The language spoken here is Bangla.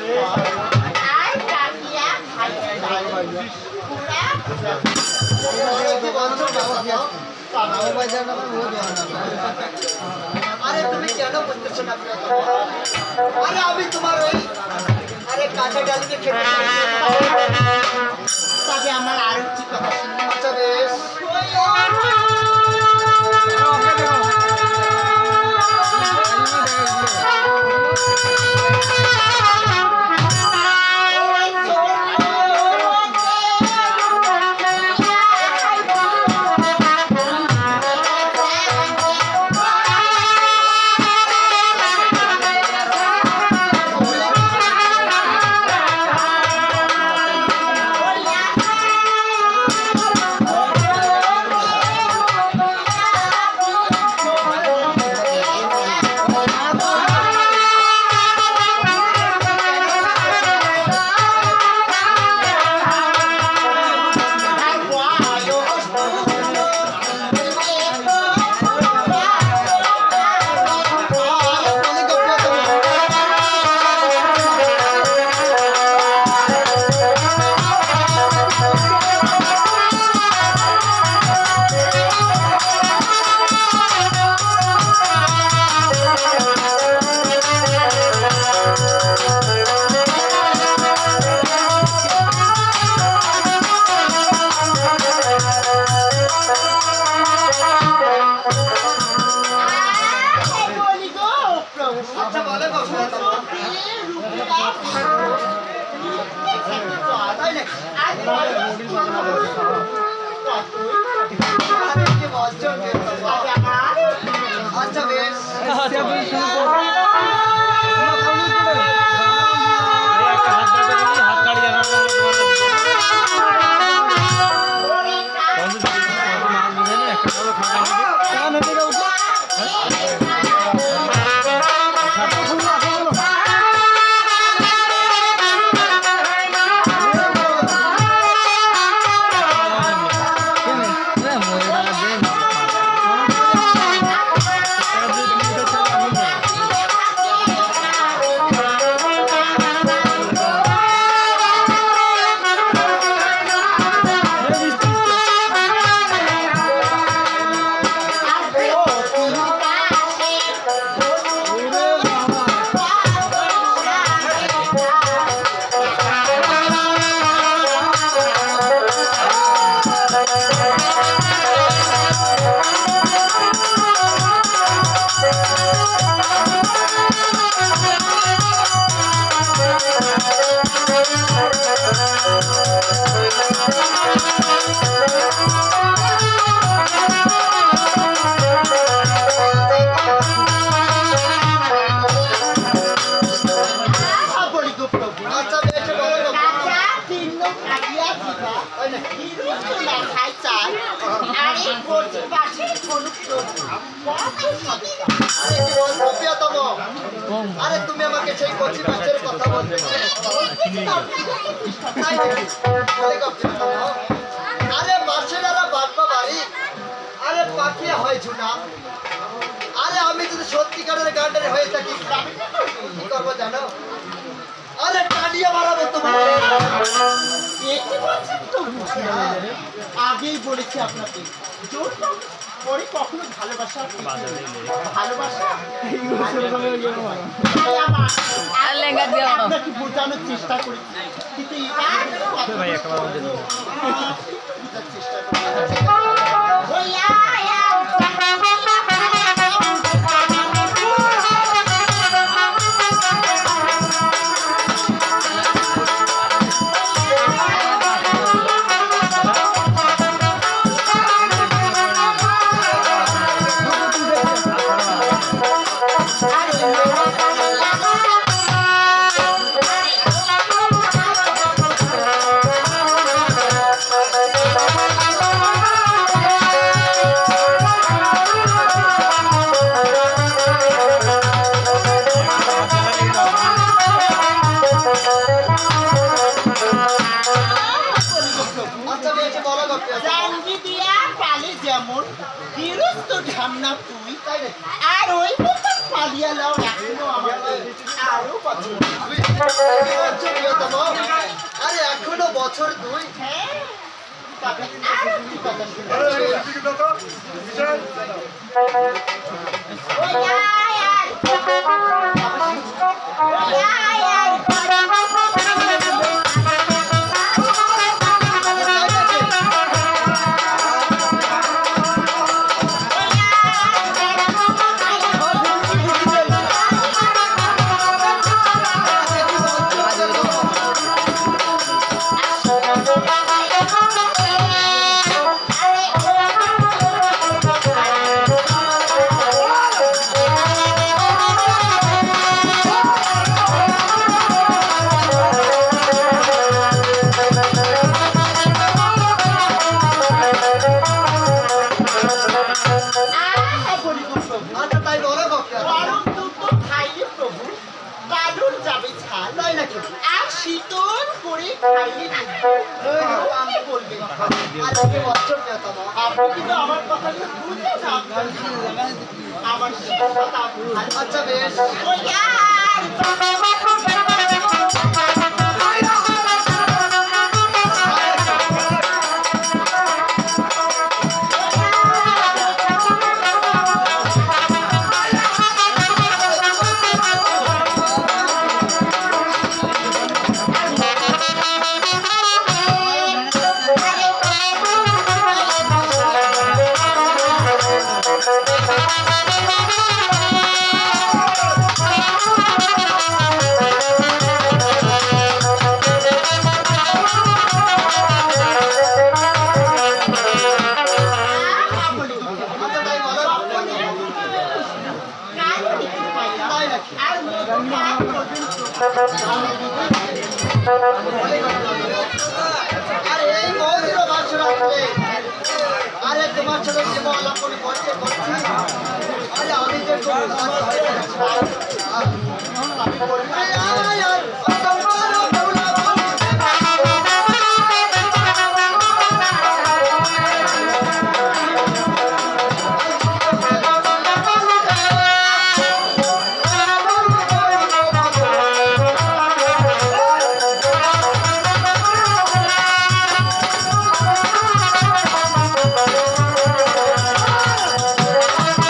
আরে তুমি কেন বলতেছো না? আরে আমি তোমার ওই আরে কাঁচা ডালিকে খেতে তবে আমার আরো কি কথা শুনে। আচ্ছা বেশ আচ্ছা বেশ আরে তুমি আমাকে সেই কচি মাছের কথা বলবে আরে মাছের বাঁচবা বাড়ি আরে পাখিয়ে হয় ঝুনা আরে আমি যদি সত্যিকারের গান্ডারে হয়ে থাকি কি করবো জানো আরে টানিয়ে মারাবো তোমার আগেই বলেছি আপনাকে পরে কখনো ভালোবাসা আপনাকে বোঝানোর চেষ্টা করি কিন্তু চেষ্টা করি আর ওই পালিয়ে লাও এখনো আমাদের আরো প্রিয়তম, আরে এখনো বছর 2। আচ্ছা তাই বলো বক্তা, গরম দুধ তো খাইলে প্রভু দারুণ যাবে ছাল, তাই নাকি? আর শীতল করে খাইলে আমি বলবে আজকে বছর প্রিয়তম, আপনি কিন্তু আমার কথা বুঝে না, আমার কথা আচ্ছা বেশ, আচ্ছা তাই বলো তাই নাকি? আরে এই মন্দির বাসর আসলে, আরে তোমার সাথে যে আলাপন করতে করছি, আরে আমি যে আমি